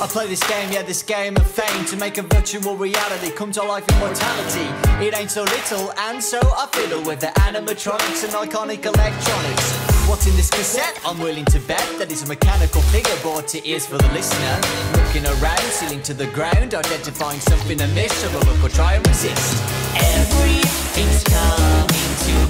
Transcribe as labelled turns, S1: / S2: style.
S1: I play this game, yeah, this game of fame, to make a virtual reality come to life in mortality. It ain't so little, and so I fiddle with the animatronics and iconic electronics. What's in this cassette? I'm willing to bet that it's a mechanical figure brought to ears for the listener. Looking around, ceiling to the ground, identifying something amiss, so look or try and resist.
S2: Everything's coming to